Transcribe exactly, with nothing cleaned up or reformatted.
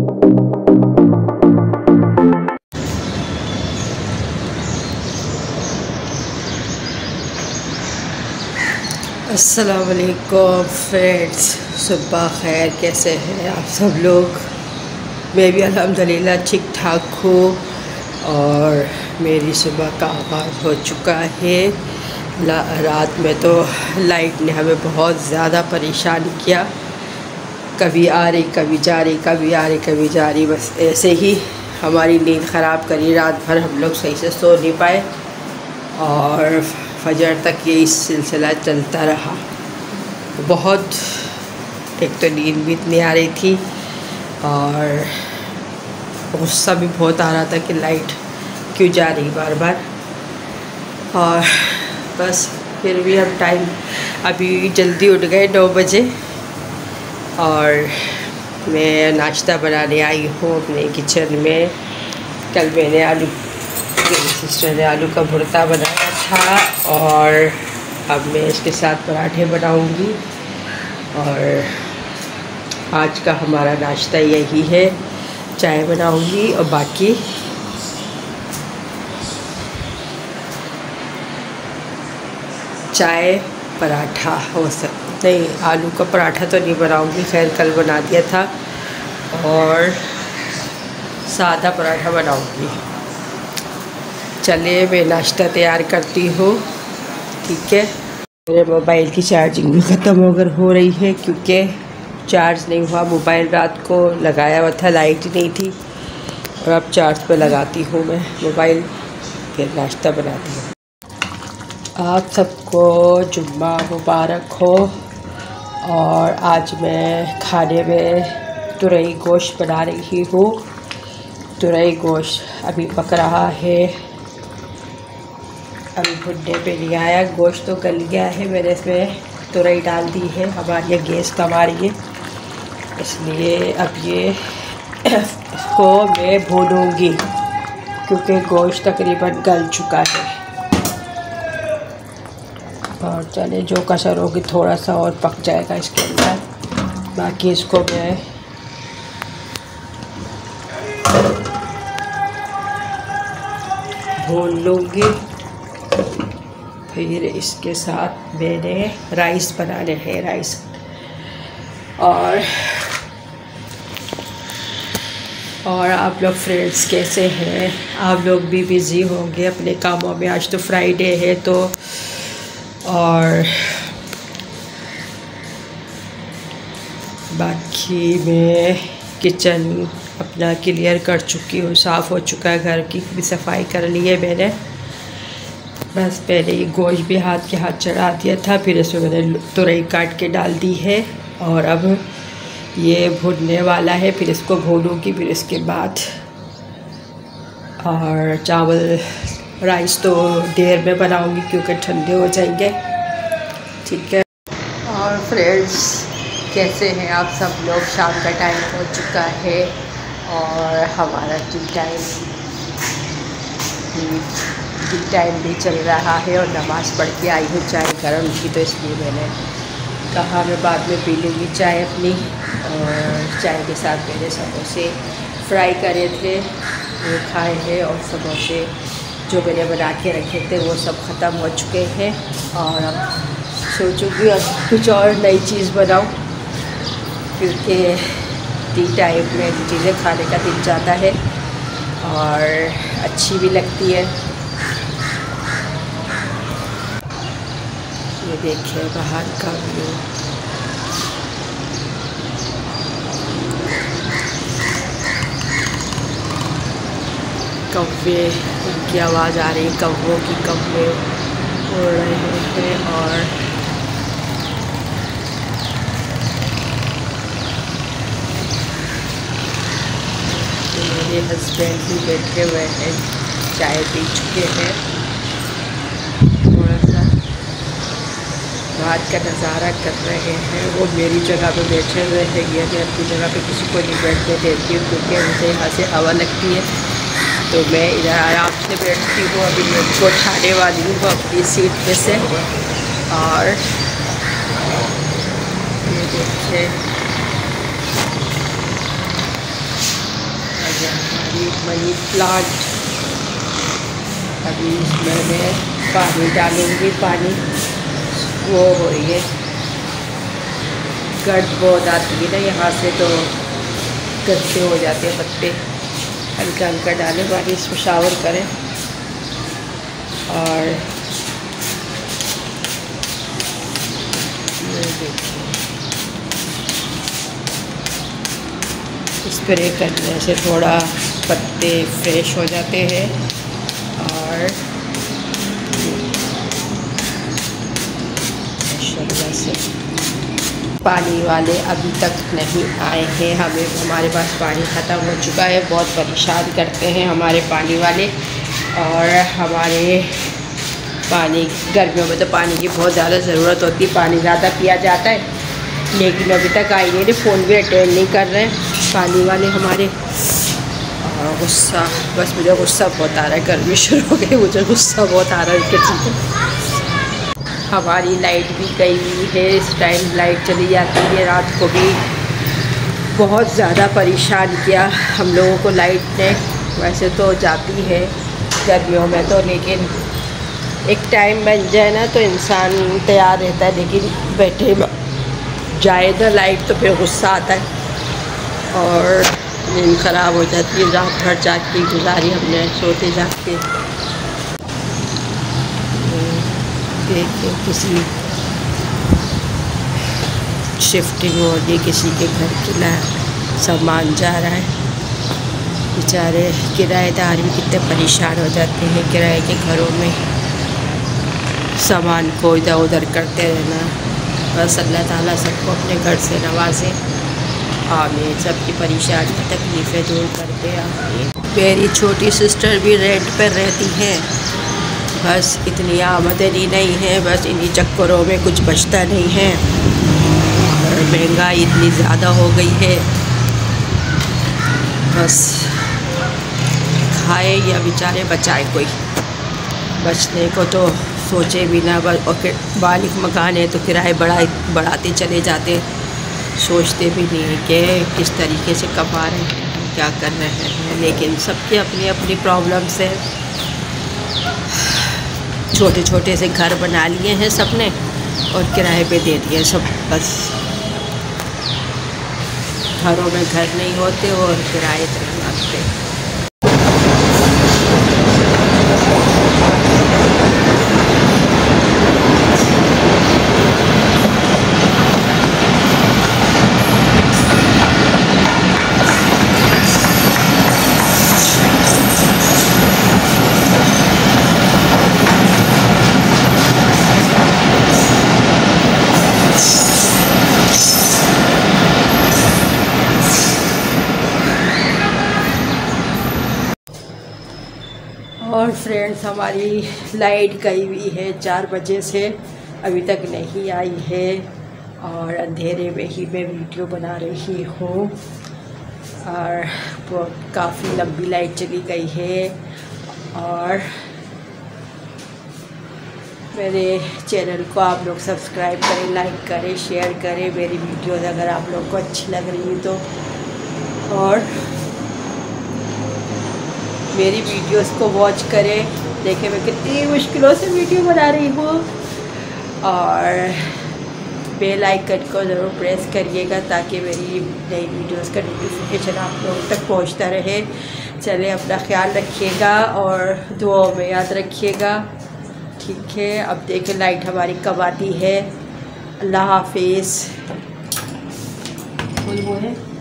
अस्सलाम वालेकुम फ्रेंड्स, सुबह खैर। कैसे हैं आप सब लोग? मैं भी अल्हम्दुलिल्लाह ठीक ठाक हूँ और मेरी सुबह का आगाज़ हो चुका है। रात में तो लाइट ने हमें बहुत ज़्यादा परेशान किया, कभी आ रही कभी जा रही, कभी आ रही कभी जा रही। बस ऐसे ही हमारी नींद ख़राब करी। रात भर हम लोग सही से सो नहीं पाए और फजर तक यही सिलसिला चलता रहा। बहुत एक तो नींद भी इतनी आ रही थी और गुस्सा भी बहुत आ रहा था कि लाइट क्यों जा रही बार बार। और बस फिर भी हम टाइम अभी जल्दी उठ गए नौ बजे और मैं नाश्ता बनाने आई हूँ अपने किचन में। कल मैंने आलू मेरी सिस्टर ने आलू का भुर्ता बनाया था और अब मैं इसके साथ पराठे बनाऊंगी। और आज का हमारा नाश्ता यही है, चाय बनाऊंगी और बाकी चाय पराठा हो सकता। नहीं, आलू का पराठा तो नहीं बनाऊंगी, खैर कल बना दिया था। और सादा पराठा बनाऊंगी। चलिए मैं नाश्ता तैयार करती हूँ, ठीक है। मेरे मोबाइल की चार्जिंग भी ख़त्म होकर हो रही है क्योंकि चार्ज नहीं हुआ। मोबाइल रात को लगाया हुआ था, लाइट नहीं थी और अब चार्ज पे लगाती हूँ मैं मोबाइल, फिर नाश्ता बनाती हूँ। आप सबको जुम्मा मुबारक हो। और आज मैं खाने में तुरई गोश्त बना रही हूँ। तुरई गोश्त अभी पक रहा है, अभी भुनने पे नहीं आया। गोश्त तो गल गया है, मैंने इसमें तुरई डाल दी है। हमारी ये गैस कम आ रही है इसलिए अब ये इसको मैं भूनूंगी क्योंकि गोश्त तकरीबन गल चुका है। और चले जो कसर होगी थोड़ा सा और पक जाएगा इसके अंदर। बाकी इसको मैं भून लूँगी। फिर इसके साथ मैंने राइस बनाने हैं, राइस। और और आप लोग फ्रेंड्स कैसे हैं? आप लोग भी बिज़ी होंगे अपने कामों में। आज तो फ्राइडे है तो और बाकी मैं किचन अपना क्लियर कर चुकी हूँ, साफ़ हो चुका है, घर की भी सफाई कर ली है मैंने। बस पहले ये गोश्त भी हाथ के हाथ चढ़ा दिया था, फिर इसमें मैंने तुरई काट के डाल दी है और अब ये भुनने वाला है। फिर इसको भूनूंगी, फिर इसके बाद और चावल राइस तो देर में बनाऊंगी क्योंकि ठंडे हो जाएंगे, ठीक है। और फ्रेंड्स कैसे हैं आप सब लोग? शाम का टाइम हो चुका है और हमारा टी टाइम टी टाइम भी चल रहा है और नमाज़ पढ़ के आई हूँ। चाय गर्म थी तो इसलिए मैंने कहा मैं बाद में पी लूँगी चाय अपनी। और चाय के साथ मैंने समोसे फ्राई करे थे, वो खाए हैं। और समोसे जो मैंने बना के रखे थे वो सब ख़त्म हो चुके हैं और अब सोचूँगी अब कुछ और नई चीज़ बनाऊँ क्योंकि टी टाइम में चीज़ें खाने का दिल जाता है और अच्छी भी लगती है। ये देखिए बाहर का व्यू। कौवे, उनकी आवाज़ आ रही है, कौवों की। कौवे उड़ रहे हैं और मेरे हस्बैंड भी बैठे हुए हैं, चाय पी चुके हैं। थोड़ा सा बाहर का नज़ारा कर रहे हैं। वो मेरी जगह पे बैठे हुए हैं, ये मैं अपनी जगह पे किसी को नहीं बैठने देती हूँ क्योंकि मुझे यहाँ से हवा लगती है तो मैं इधर आराम से बैठती हूँ। अभी मैं उनको उठाने वाली हूँ अपनी सीट पे से। और ये देखिए मनी प्लांट। अभी इसमें मैं पानी डालूँगी, पानी वो हो रही है, गर्द बहुत आती है ना यहाँ से, तो गंदे हो जाते हैं पत्ते। हल्का हल्का डालें पानी, इसमें शावर करें। और ये देखिए, स्प्रे करने से थोड़ा पत्ते फ्रेश हो जाते हैं। और माशाल्लाह से पानी वाले अभी तक नहीं आए हैं, हमें हमारे पास पानी ख़त्म हो चुका है। बहुत परेशान करते हैं हमारे पानी वाले। और हमारे पानी गर्मियों में तो पानी की बहुत ज़्यादा ज़रूरत होती है, पानी ज़्यादा पिया जाता है, लेकिन अभी तक आई नहीं, फ़ोन भी अटेंड नहीं कर रहे हैं पानी वाले हमारे। और गुस्सा, बस मुझे गुस्सा बहुत आ रहा है, गर्मी शुरू हो गई, मुझे गुस्सा बहुत आ रहा है इनके चीज़ें। हमारी लाइट भी गई है, इस टाइम लाइट चली जाती है, रात को भी बहुत ज़्यादा परेशान किया हम लोगों को लाइट ने। वैसे तो जाती है गर्मियों में तो, लेकिन एक टाइम बन जाए ना तो इंसान तैयार रहता है, लेकिन बैठे जाए ना लाइट तो फिर गुस्सा आता है और नींद ख़राब हो जाती है। रात भर जाग के गुजारी हमने, सोते जागते। देखिए किसी शिफ्टिंग हो रही, किसी के घर किला सामान जा रहा है। बेचारे किराएदार भी कितने परेशान हो जाते हैं किराए के घरों में, सामान को इधर उधर करते रहना। बस अल्लाह ताला सबको अपने घर से नवाजे, आमीन। सबकी परेशानी तकलीफ़ें दूर करके आमीन। मेरी छोटी सिस्टर भी रेंट पर रहती हैं, बस इतनी आमदनी नहीं है, बस इन्हीं चक्करों में कुछ बचता नहीं है। और महंगाई इतनी ज़्यादा हो गई है, बस खाए या बेचारे बचाए कोई, बचने को तो सोचे भी ना। बस और मालिक मकान है तो किराए बढ़ा बढ़ाते चले जाते, सोचते भी नहीं है कि किस तरीके से कमा रहे हैं, क्या कर रहे हैं। लेकिन सबकी अपनी अपनी प्रॉब्लम्स है। छोटे छोटे से घर बना लिए हैं सबने और किराए पे दे दिए सब, बस घरों में घर नहीं होते और किराए चले जाते। और फ्रेंड्स, हमारी लाइट गई हुई है चार बजे से, अभी तक नहीं आई है और अंधेरे में ही मैं वीडियो बना रही हूँ। और वो काफ़ी लंबी लाइट चली गई है। और मेरे चैनल को आप लोग सब्सक्राइब करें, लाइक करें, शेयर करें मेरी वीडियोज़ अगर आप लोग को अच्छी लग रही है तो। और मेरी वीडियोस को वॉच करें, देखें मैं कितनी मुश्किलों से वीडियो बना रही हूँ। और बेल आइकन को ज़रूर प्रेस करिएगा ताकि मेरी नई वीडियोस का नोटिफिकेशन आप लोगों तक पहुँचता रहे। चलें, अपना ख्याल रखिएगा और दुआओं में याद रखिएगा, ठीक है। अब देखें लाइट हमारी कब आती है। अल्लाह हाफिज़। वो है